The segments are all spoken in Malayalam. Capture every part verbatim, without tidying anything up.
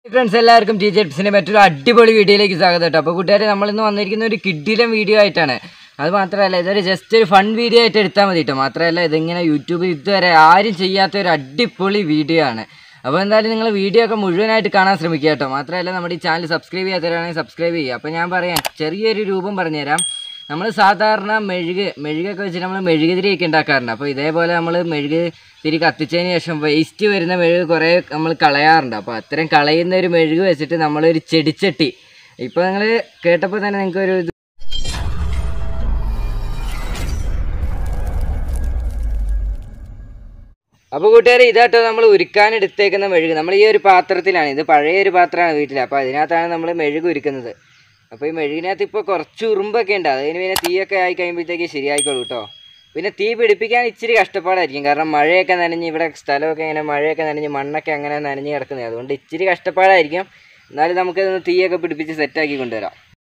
ഫ്രണ്ട്സ് എല്ലാവർക്കും ടി ജെ ടിപ്സിൻ്റെ മറ്റൊരു അടിപൊളി വീഡിയോയിലേക്ക് സ്വാഗതം കേട്ടോ. അപ്പോൾ കൂട്ടുകാരെ നമ്മളിന്ന് വന്നിരിക്കുന്ന ഒരു കിഡിലൻ വീഡിയോ ആയിട്ടാണ്. അത് മാത്രമല്ല ഇതൊരു ജസ്റ്റ് ഒരു ഫൺ വീഡിയോ ആയിട്ട് എടുത്താൽ മതി കേട്ടോ. മാത്രമല്ല ഇതിങ്ങനെ യൂട്യൂബിൽ ഇതുവരെ ആരും ചെയ്യാത്ത ഒരു അടിപൊളി വീഡിയോ ആണ്. അപ്പോൾ എന്തായാലും നിങ്ങൾ വീഡിയോ ഒക്കെ മുഴുവനായിട്ട് കാണാൻ ശ്രമിക്കുക കേട്ടോ. മാത്രമല്ല നമ്മുടെ ഈ ചാനൽ സബ്സ്ക്രൈബ് ചെയ്യാത്തവരാണെങ്കിൽ സബ്സ്ക്രൈബ് ചെയ്യുക. അപ്പോൾ ഞാൻ പറയാം, ചെറിയൊരു രൂപം പറഞ്ഞുതരാം. നമ്മൾ സാധാരണ മെഴുക് മെഴുകൊക്കെ വെച്ചിട്ട് നമ്മൾ മെഴുകുതിരിയൊക്കെ ഉണ്ടാക്കാറുണ്ട്. അപ്പോൾ ഇതേപോലെ നമ്മൾ മെഴുക് തിരി കത്തിച്ചതിന് ശേഷം വേസ്റ്റ് വരുന്ന മെഴുക് കുറേ നമ്മൾ കളയാറുണ്ട്. അപ്പോൾ അത്രയും കളയുന്ന ഒരു മെഴുക് വെച്ചിട്ട് നമ്മളൊരു ചെടിച്ചട്ടി, ഇപ്പോൾ നിങ്ങൾ കേട്ടപ്പോൾ തന്നെ നിങ്ങൾക്കൊരു അപ്പോൾ കൂട്ടുകാരെ ഇതാട്ടോ നമ്മൾ ഉരുക്കാൻ എടുത്തേക്കുന്ന മെഴുക്. നമ്മൾ ഈ ഒരു പാത്രത്തിലാണ്, ഇത് പഴയ ഒരു പാത്രമാണ് വീട്ടിൽ. അപ്പോൾ അതിനകത്താണ് നമ്മൾ മെഴുക് ഉരുക്കുന്നത്. അപ്പോൾ ഈ മെഴുകിനകത്ത് ഇപ്പോൾ കുറച്ച് ഉറുമ്പൊക്കെ ഉണ്ട്. അതിന് പിന്നെ തീയൊക്കെ ആയി കഴിയുമ്പോഴത്തേക്ക് ശരിയായിക്കോളൂ കേട്ടോ. പിന്നെ തീ പിടിപ്പിക്കാൻ ഇച്ചിരി കഷ്ടപ്പാടായിരിക്കും, കാരണം മഴയൊക്കെ നനഞ്ഞ് ഇവിടെ സ്ഥലമൊക്കെ ഇങ്ങനെ മഴയൊക്കെ നനഞ്ഞ് മണ്ണൊക്കെ അങ്ങനെ നനഞ്ഞ് കിടക്കുന്നത്. അതുകൊണ്ട് ഇച്ചിരി കഷ്ടപ്പാടായിരിക്കും. എന്നാലും നമുക്കിതൊന്ന് തീയൊക്കെ പിടിപ്പിച്ച് സെറ്റാക്കി കൊണ്ടുവരാം.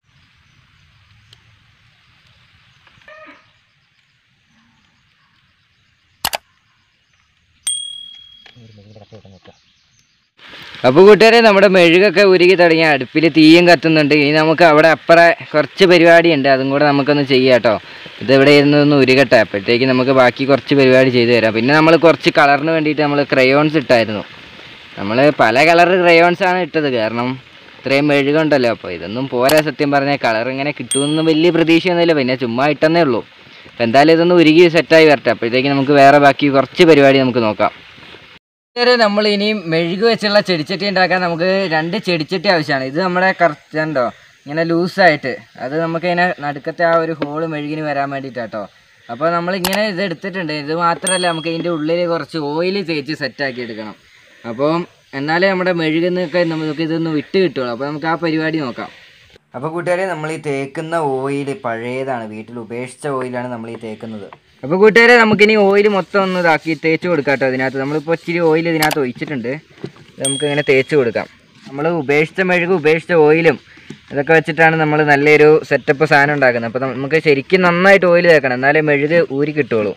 അപ്പോൾ കൂട്ടുകാരെ നമ്മുടെ മെഴുകൊക്കെ ഉരുകി തുടങ്ങിയ അടുപ്പിൽ തീയും കത്തുന്നുണ്ട്. ഇനി നമുക്ക് അവിടെ അപ്പുറം കുറച്ച് പരിപാടിയുണ്ട്, അതും കൂടെ നമുക്കൊന്ന് ചെയ്യാം കേട്ടോ. ഇതിവിടെ ഇരുന്നൊന്ന് ഉരുകട്ടെ, അപ്പോഴത്തേക്ക് നമുക്ക് ബാക്കി കുറച്ച് പരിപാടി ചെയ്തു തരാം. പിന്നെ നമ്മൾ കുറച്ച് കളറിന് വേണ്ടിയിട്ട് നമ്മൾ ക്രയോൺസ് ഇട്ടായിരുന്നു. നമ്മൾ പല കളർ ക്രയോൺസാണ് ഇട്ടത്, കാരണം ഇത്രയും മെഴുകുണ്ടല്ലോ. അപ്പോൾ ഇതൊന്നും പോരാ, സത്യം പറഞ്ഞാൽ കളർ ഇങ്ങനെ കിട്ടുമെന്ന് വലിയ പ്രതീക്ഷയൊന്നുമില്ല, പിന്നെ ചുമ്മാ ഇട്ടെന്നേ ഉള്ളൂ. അപ്പോൾ എന്തായാലും ഇതൊന്ന് ഉരുകി സെറ്റായി വരട്ടെ, അപ്പോഴത്തേക്ക് നമുക്ക് വേറെ ബാക്കി കുറച്ച് പരിപാടി നമുക്ക് നോക്കാം. നമ്മൾ ഇനിയും മെഴുക് വെച്ചുള്ള ചെടിച്ചട്ടി ഉണ്ടാക്കാൻ നമുക്ക് രണ്ട് ചെടിച്ചട്ടി ആവശ്യമാണ്. ഇത് നമ്മുടെ കറക്റ്റ് ഉണ്ടോ ഇങ്ങനെ ലൂസായിട്ട്, അത് നമുക്കിങ്ങനെ നടുക്കത്തെ ആ ഒരു ഹോള് മെഴുകിന് വരാൻ വേണ്ടിയിട്ടാട്ടോ. അപ്പോൾ നമ്മളിങ്ങനെ ഇത് എടുത്തിട്ടുണ്ട്. ഇത് മാത്രമല്ല, നമുക്ക് ഇതിൻ്റെ ഉള്ളിൽ കുറച്ച് ഓയിൽ തേച്ച് സെറ്റാക്കി എടുക്കണം. അപ്പം എന്നാലേ നമ്മുടെ മെഴുകുന്നൊക്കെ നമുക്ക് ഇതൊന്ന് വിട്ട് കിട്ടുള്ളൂ. അപ്പോൾ നമുക്ക് ആ പരിപാടി നോക്കാം. അപ്പോൾ കൂട്ടുകാരെ നമ്മൾ ഈ തേക്കുന്ന ഓയിൽ പഴയതാണ്, വീട്ടിൽ ഉപേക്ഷിച്ച ഓയിലാണ് നമ്മൾ ഈ തേക്കുന്നത്. അപ്പോൾ കൂട്ടുകാരെ നമുക്കിനി ഓയിൽ മൊത്തം ഒന്ന് ഇതാക്കി തേച്ച് കൊടുക്കാം കേട്ടോ. അതിനകത്ത് നമ്മളിപ്പോൾ ഇച്ചിരി ഓയിൽ ഇതിനകത്ത് ഒഴിച്ചിട്ടുണ്ട്, നമുക്കിങ്ങനെ തേച്ച് കൊടുക്കാം. നമ്മൾ ഉപേക്ഷിച്ച മെഴുക് ഉപേക്ഷിച്ച ഓയിലും ഇതൊക്കെ വെച്ചിട്ടാണ് നമ്മൾ നല്ലൊരു സെറ്റപ്പ് സാധനം ഉണ്ടാക്കുന്നത്. അപ്പോൾ നമുക്ക് ശരിക്കും നന്നായിട്ട് ഓയിൽ തേക്കണം, എന്നാലേ മെഴുക് ഊരി കിട്ടുള്ളൂ.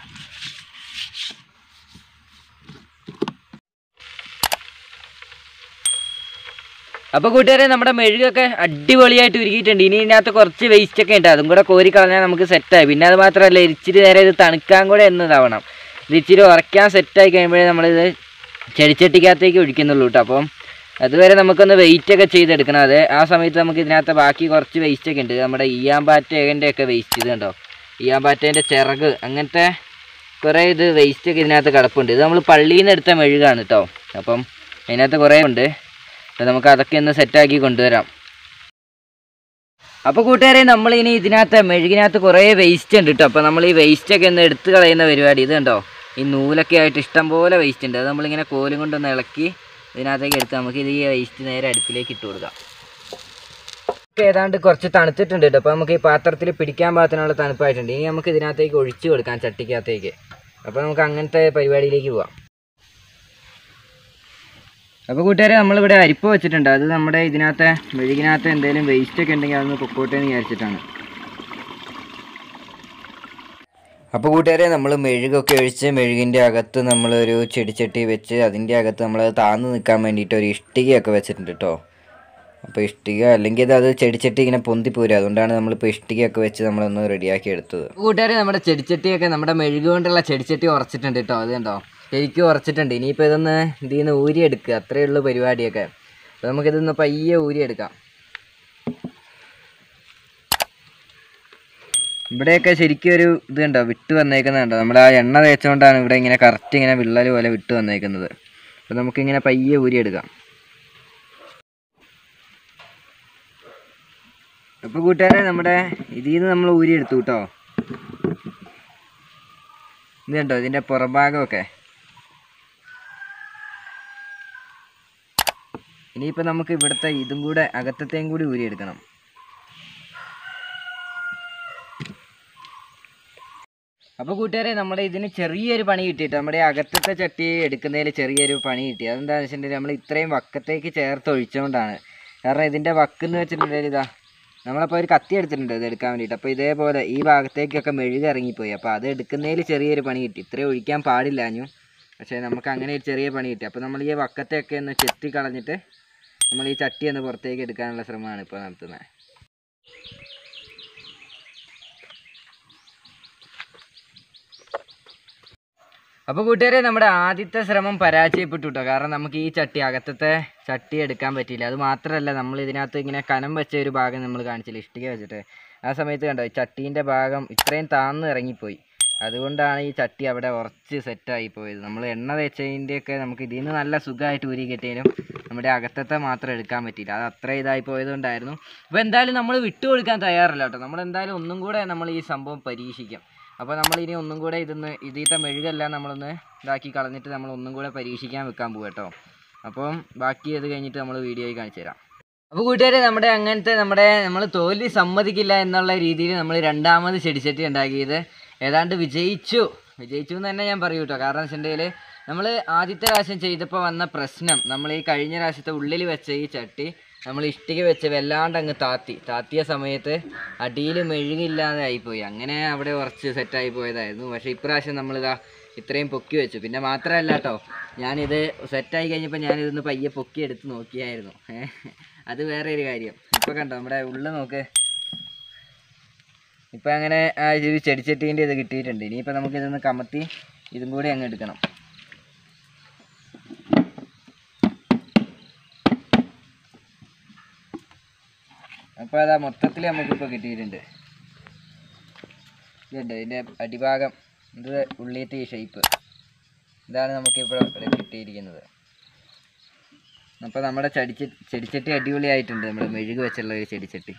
അപ്പോൾ കൂട്ടുകാരെ നമ്മുടെ മെഴുകൊക്കെ അടിപൊളിയായിട്ട് ഉരുകിയിട്ടുണ്ട്. ഇനി ഇതിനകത്ത് കുറച്ച് വേസ്റ്റൊക്കെ ഉണ്ട്, അതും കൂടെ കോരി കളഞ്ഞാൽ നമുക്ക് സെറ്റായി. പിന്നെ അത് മാത്രമല്ല, ഇച്ചിരി നേരം ഇത് തണുക്കാൻ കൂടെ എന്നതാവണം. ഇത് ഇച്ചിരി ഉറയ്ക്കാൻ സെറ്റായി കഴിയുമ്പോഴേ നമ്മളിത് ചെടിച്ചട്ടിക്കകത്തേക്ക് ഒഴിക്കുന്നുള്ളൂ കേട്ടോ. അപ്പം അതുവരെ നമുക്കൊന്ന് വെയിറ്റൊക്കെ ചെയ്തെടുക്കണം. അത് ആ സമയത്ത് നമുക്ക് ഇതിനകത്ത് ബാക്കി കുറച്ച് വേസ്റ്റൊക്കെ ഉണ്ട്, നമ്മുടെ ഈയാമ്പാറ്റേൻ്റെ ഒക്കെ വേസ്റ്റ്. ഇത് കണ്ടോ, ഈയാമ്പാറ്റേൻ്റെ ചിറക്, അങ്ങനത്തെ കുറേ ഇത് വേസ്റ്റൊക്കെ ഇതിനകത്ത് കിടപ്പുണ്ട്. ഇത് നമ്മൾ പള്ളിയിൽ നിന്ന് എടുത്ത മെഴുകാണ് കേട്ടോ. അപ്പം അതിനകത്ത് കുറേ ഉണ്ട്, നമുക്ക് അതൊക്കെ ഒന്ന് സെറ്റാക്കി കൊണ്ടുവരാം. അപ്പോൾ കൂട്ടുകാരെ നമ്മളിനി ഇതിനകത്ത് മെഴുകിനകത്ത് കുറേ വേസ്റ്റ് ഉണ്ട് കേട്ടോ. അപ്പോൾ നമ്മൾ ഈ വേസ്റ്റൊക്കെ ഒന്ന് എടുത്ത് കളയുന്ന പരിപാടി. ഇത് കണ്ടോ, ഈ നൂലൊക്കെ ആയിട്ട് ഇഷ്ടം പോലെ വേസ്റ്റ് ഉണ്ട്. അത് നമ്മളിങ്ങനെ കോലും കൊണ്ടൊന്ന് ഇളക്കി ഇതിനകത്തേക്ക് എടുത്ത് നമുക്ക് ഇത് ഈ വേസ്റ്റ് നേരെ അടുപ്പിലേക്ക് ഇട്ട് കൊടുക്കാം. ഏതാണ്ട് കുറച്ച് തണുത്തിട്ടുണ്ട് കേട്ടോ. അപ്പോൾ നമുക്ക് ഈ പാത്രത്തിൽ പിടിക്കാൻ പാകത്തിനുള്ള തണുപ്പായിട്ടുണ്ട്. ഇനി നമുക്ക് ഇതിനകത്തേക്ക് ഒഴിച്ചു കൊടുക്കാം, ചട്ടിക്കകത്തേക്ക്. അപ്പോൾ നമുക്ക് അങ്ങനത്തെ പരിപാടിയിലേക്ക് പോവാം. അപ്പോൾ കൂട്ടുകാരെ നമ്മളിവിടെ അരിപ്പ വെച്ചിട്ടുണ്ട്. അത് നമ്മുടെ ഇതിനകത്ത് മെഴുകിനകത്ത് എന്തെങ്കിലും വേസ്റ്റൊക്കെ ഉണ്ടെങ്കിൽ അതൊന്ന് പൊക്കോട്ടെ എന്ന് വിചാരിച്ചിട്ടാണ്. അപ്പോൾ കൂട്ടുകാരെ നമ്മൾ മെഴുകൊക്കെ ഒഴിച്ച് മെഴുകിൻ്റെ അകത്ത് നമ്മളൊരു ചെടിച്ചട്ടി വെച്ച് അതിൻ്റെ അകത്ത് നമ്മളത് താഴ്ന്നു നിൽക്കാൻ വേണ്ടിയിട്ട് ഒരു ഇഷ്ടികയൊക്കെ വെച്ചിട്ടുണ്ട് കേട്ടോ. അപ്പോൾ ഇഷ്ടിക അല്ലെങ്കിൽ അത് ചെടിച്ചട്ടി ഇങ്ങനെ പൊന്തിപ്പോരും, അതുകൊണ്ടാണ് നമ്മളിപ്പോൾ ഇഷ്ടികയൊക്കെ വെച്ച് നമ്മളൊന്ന് റെഡിയാക്കി എടുത്തത്. കൂട്ടുകാരെ നമ്മുടെ ചെടിച്ചട്ടിയൊക്കെ നമ്മുടെ മെഴുക് കൊണ്ടുള്ള ചെടിച്ചട്ടി ഉറച്ചിട്ടുണ്ട് കേട്ടോ. അത് കണ്ടോ, ശരിക്കും ഉറച്ചിട്ടുണ്ട്. ഇനിയിപ്പോൾ ഇതൊന്ന് ഇതിൽ നിന്ന് ഊരിയെടുക്കുക, അത്രയേ ഉള്ളൂ പരിപാടിയൊക്കെ. അപ്പോൾ നമുക്കിതൊന്ന് പയ്യെ ഊരിയെടുക്കാം. ഇവിടെയൊക്കെ ശരിക്കും ഒരു ഇത് കണ്ടോ, വിട്ട് വന്നേക്കുന്നുണ്ടോ. നമ്മുടെ ആ എണ്ണ തേച്ചുകൊണ്ടാണ് ഇവിടെ ഇങ്ങനെ കറക്റ്റ് ഇങ്ങനെ വിള്ളൽ പോലെ വിട്ട് വന്നേക്കുന്നത്. അപ്പോൾ നമുക്കിങ്ങനെ പയ്യെ ഊരിയെടുക്കാം. അപ്പോൾ കൂട്ടുകാരെ നമ്മുടെ ഇതിൽ നിന്ന് നമ്മൾ ഊരിയെടുത്തു കേട്ടോ. ഇത് കണ്ടോ, ഇതിൻ്റെ പുറഭാഗമൊക്കെ. ഇനിയിപ്പോൾ നമുക്ക് ഇവിടുത്തെ ഇതും കൂടെ അകത്തത്തെയും കൂടി ഊരിയെടുക്കണം. അപ്പോൾ കൂട്ടുകാരെ നമ്മുടെ ഇതിന് ചെറിയൊരു പണി കിട്ടിയിട്ട് നമ്മുടെ അകത്തത്തെ ചട്ടി എടുക്കുന്നതിൽ ചെറിയൊരു പണി കിട്ടി. അതെന്താണെന്ന് വെച്ചിട്ടുണ്ടെങ്കിൽ നമ്മൾ ഇത്രയും വക്കത്തേക്ക് ചേർത്ത് ഒഴിച്ചുകൊണ്ടാണ്. കാരണം ഇതിൻ്റെ വക്കെന്ന് വെച്ചിട്ടുണ്ടെങ്കിൽ ഇതാ നമ്മളപ്പോൾ ഒരു കത്തി എടുത്തിട്ടുണ്ട് ഇത് എടുക്കാൻ വേണ്ടിയിട്ട്. അപ്പോൾ ഇതേപോലെ ഈ ഭാഗത്തേക്കൊക്കെ മെഴുക് ഇറങ്ങിപ്പോയി. അപ്പോൾ അത് എടുക്കുന്നതിൽ ചെറിയൊരു പണി കിട്ടി. ഇത്രയും ഒഴിക്കാൻ പാടില്ലാഞ്ഞു, പക്ഷേ നമുക്ക് അങ്ങനെ ഒരു ചെറിയ പണി കിട്ടി. അപ്പോൾ നമ്മൾ ഈ വക്കത്തെയൊക്കെ ഒന്ന് ചെത്തി കളഞ്ഞിട്ട് നമ്മൾ ഈ ചട്ടി ഒന്ന് പുറത്തേക്ക് എടുക്കാനുള്ള ശ്രമമാണ് ഇപ്പോൾ നടത്തുന്നത്. അപ്പോൾ കൂട്ടുകാരെ നമ്മുടെ ആദ്യത്തെ ശ്രമം പരാജയപ്പെട്ടു കേട്ടോ. കാരണം നമുക്ക് ഈ ചട്ടി അകത്തത്തെ ചട്ടി എടുക്കാൻ പറ്റിയില്ല. അത് മാത്രമല്ല നമ്മൾ ഇതിനകത്ത് ഇങ്ങനെ കനം വെച്ച ഒരു ഭാഗം നമ്മൾ കാണിച്ചില്ല, ഇഷ്ടിക വെച്ചിട്ട്. ആ സമയത്ത് കണ്ടോ ചട്ടീൻ്റെ ഭാഗം ഇത്രയും താന്ന് ഇറങ്ങിപ്പോയി. അതുകൊണ്ടാണ് ഈ ചട്ടി അവിടെ ഉറച്ച് സെറ്റായി പോയത്. നമ്മൾ എണ്ണ തേച്ചതിൻ്റെയൊക്കെ നമുക്ക് ഇതിൽ നിന്ന് നല്ല സുഖമായിട്ട് ഊരി കിട്ടിയാലും നമ്മുടെ അകത്തത്തെ മാത്രം എടുക്കാൻ പറ്റിയില്ല. അത് അത്ര ഇതായി പോയതുകൊണ്ടായിരുന്നു. അപ്പോൾ എന്തായാലും നമ്മൾ വിട്ടു കൊടുക്കാൻ തയ്യാറല്ല കേട്ടോ. നമ്മളെന്തായാലും ഒന്നും കൂടെ നമ്മൾ ഈ സംഭവം പരീക്ഷിക്കാം. അപ്പോൾ നമ്മൾ ഇനി ഒന്നും കൂടെ ഇതൊന്ന് ഇതിലത്തെ മെഴുകെല്ലാം നമ്മളൊന്ന് ഇതാക്കി കളഞ്ഞിട്ട് നമ്മൾ ഒന്നും കൂടെ പരീക്ഷിക്കാൻ വെക്കാൻ പോകും കേട്ടോ. അപ്പം ബാക്കി അത് കഴിഞ്ഞിട്ട് നമ്മൾ വീഡിയോയിൽ കാണിച്ചു തരാം. അപ്പോൾ കൂട്ടുകാരെ നമ്മുടെ അങ്ങനത്തെ നമ്മുടെ നമ്മൾ തോൽവി സമ്മതിക്കില്ല എന്നുള്ള രീതിയിൽ നമ്മൾ രണ്ടാമത് ചെടിച്ചട്ടി ഉണ്ടാക്കിയത് ഏതാണ്ട് വിജയിച്ചു വിജയിച്ചു എന്ന് തന്നെ ഞാൻ പറയൂ കേട്ടോ. കാരണം വെച്ചിട്ടുണ്ടെങ്കിൽ നമ്മൾ ആദ്യത്തെ പ്രാവശ്യം ചെയ്തപ്പോൾ വന്ന പ്രശ്നം, നമ്മൾ ഈ കഴിഞ്ഞ പ്രാവശ്യത്തെ ഉള്ളിൽ വെച്ച ഈ ചട്ടി നമ്മൾ ഇഷ്ടിക വെച്ച് വല്ലാണ്ട് അങ്ങ് താത്തി താത്തിയ സമയത്ത് അടിയിൽ മെഴുകില്ലാതെ ആയിപ്പോയി. അങ്ങനെ അവിടെ കുറച്ച് സെറ്റായി പോയതായിരുന്നു. പക്ഷേ ഇപ്രാവശ്യം നമ്മളിതാ ഇത്രയും പൊക്കി വെച്ചു. പിന്നെ മാത്രമല്ല കേട്ടോ, ഞാനിത് സെറ്റായി കഴിഞ്ഞപ്പോൾ ഞാനിതൊന്ന് പയ്യെ പൊക്കി എടുത്ത് നോക്കിയായിരുന്നു. അത് വേറെ ഒരു കാര്യം. ഇപ്പോൾ കണ്ടോ നമ്മുടെ ഉള്ളിൽ നോക്ക്, ഇപ്പം അങ്ങനെ ആ ഒരു ചെടിച്ചട്ടീൻ്റെ ഇത് കിട്ടിയിട്ടുണ്ട്. ഇനിയിപ്പോൾ നമുക്കിതൊന്ന് കമത്തി ഇതും കൂടി അങ്ങ് എടുക്കണം. അപ്പോൾ അതാ മൊത്തത്തിൽ നമുക്കിപ്പോൾ കിട്ടിയിട്ടുണ്ട്. ഇതുണ്ട് ഇതിൻ്റെ അടിഭാഗം, ഇത് ഉള്ളിയത്തെ ഈ ഷേപ്പ്, ഇതാണ് നമുക്കിപ്പോൾ ഇവിടെ കിട്ടിയിരിക്കുന്നത്. അപ്പോൾ നമ്മുടെ ചെടിച്ച ചെടിച്ചട്ടി അടിപൊളിയായിട്ടുണ്ട്. നമ്മൾ മെഴുക് വെച്ചുള്ള ഒരു ചെടിച്ചട്ടി.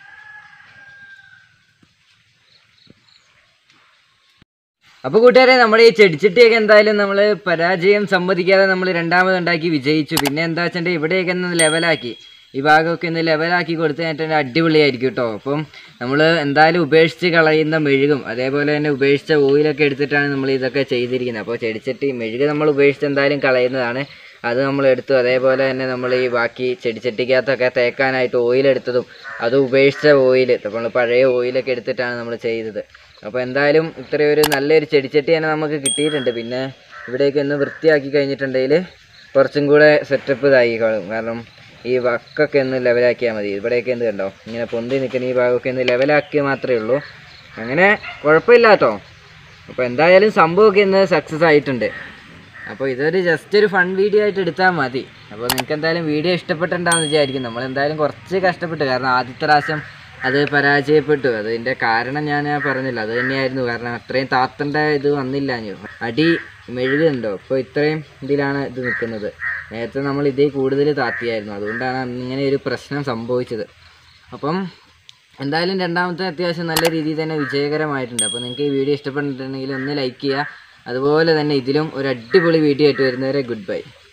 അപ്പോൾ കൂട്ടുകാരെ നമ്മുടെ ഈ ചെടിച്ചട്ടിയൊക്കെ എന്തായാലും നമ്മൾ പരാജയം സമ്മതിക്കാതെ നമ്മൾ രണ്ടാമതുണ്ടാക്കി വിജയിച്ചു. പിന്നെ എന്താ വെച്ചിട്ടുണ്ടെങ്കിൽ ഇവിടെയൊക്കെ ഒന്ന് ലെവലാക്കി, ഈ ഭാഗമൊക്കെ ഒന്ന് ലെവലാക്കി കൊടുത്തു കഴിഞ്ഞിട്ട് അടിപൊളിയായിരിക്കും കേട്ടോ. അപ്പം നമ്മൾ എന്തായാലും ഉപേക്ഷിച്ച് കളയുന്ന മെഴുകും അതേപോലെ തന്നെ ഉപേക്ഷിച്ച ഓയിലൊക്കെ എടുത്തിട്ടാണ് നമ്മൾ ഇതൊക്കെ ചെയ്തിരിക്കുന്നത്. അപ്പോൾ ചെടിച്ചട്ടി മെഴുക് നമ്മൾ ഉപേക്ഷിച്ച് എന്തായാലും കളയുന്നതാണ്, അത് നമ്മൾ എടുത്തു. അതേപോലെ തന്നെ നമ്മൾ ഈ ബാക്കി ചെടിച്ചട്ടിക്കകത്തൊക്കെ തേക്കാനായിട്ട് ഓയിലെടുത്തതും അത് ഉപേക്ഷിച്ച ഓയിൽ, നമ്മൾ പഴയ ഓയിലൊക്കെ എടുത്തിട്ടാണ് നമ്മൾ ചെയ്തത്. അപ്പോൾ എന്തായാലും ഇത്രയും ഒരു നല്ലൊരു ചെടിച്ചട്ടി തന്നെ നമുക്ക് കിട്ടിയിട്ടുണ്ട്. പിന്നെ ഇവിടേക്ക് ഒന്ന് വൃത്തിയാക്കി കഴിഞ്ഞിട്ടുണ്ടെങ്കിൽ കുറച്ചും കൂടെ സെറ്റപ്പ് ഇതായിക്കോളും. കാരണം ഈ വക്കൊക്കെ ഒന്ന് ലെവലാക്കിയാൽ മതി. ഇവിടെയൊക്കെ എന്ത് കണ്ടോ ഇങ്ങനെ പൊന്തി നിൽക്കുന്ന ഈ ഭാഗമൊക്കെ ഒന്ന് ലെവലാക്കിയ മാത്രമേ ഉള്ളൂ. അങ്ങനെ കുഴപ്പമില്ല കേട്ടോ. അപ്പോൾ എന്തായാലും സംഭവമൊക്കെ ഇന്ന് സക്സസ് ആയിട്ടുണ്ട്. അപ്പോൾ ഇതൊരു ജസ്റ്റ് ഒരു ഫൺ വീഡിയോ ആയിട്ട് എടുത്താൽ മതി. അപ്പോൾ നിങ്ങൾക്ക് എന്തായാലും വീഡിയോ ഇഷ്ടപ്പെട്ടിട്ടുണ്ടാകുമെന്ന് വിചാരിക്കും. നമ്മളെന്തായാലും കുറച്ച് കഷ്ടപ്പെട്ടു, കാരണം ആദ്യത്തെ പ്രാവശ്യം അത് പരാജയപ്പെട്ടു. അതിൻ്റെ കാരണം ഞാൻ പറഞ്ഞില്ല, അത് തന്നെയായിരുന്നു. കാരണം അത്രയും താത്തേണ്ട ഇത് വന്നില്ല. അടി മെഴുകുന്നുണ്ടോ ഇപ്പോൾ ഇത്രയും ഇതിലാണ് ഇത് നിൽക്കുന്നത്. നേരത്തെ നമ്മൾ ഇതേ കൂടുതൽ താത്തിയായിരുന്നു, അതുകൊണ്ടാണ് ഇങ്ങനെ ഒരു പ്രശ്നം സംഭവിച്ചത്. അപ്പം എന്തായാലും രണ്ടാമത്തെ അത്യാവശ്യം നല്ല രീതിയിൽ തന്നെ വിജയകരമായിട്ടുണ്ട്. അപ്പോൾ നിങ്ങൾക്ക് ഈ വീഡിയോ ഇഷ്ടപ്പെട്ടിട്ടുണ്ടെങ്കിൽ ഒന്ന് ലൈക്ക് ചെയ്യുക. അതുപോലെ തന്നെ ഇതിലും ഒരു അടിപൊളി വീഡിയോ ആയിട്ട് വരുന്നവരെ ഗുഡ് ബൈ.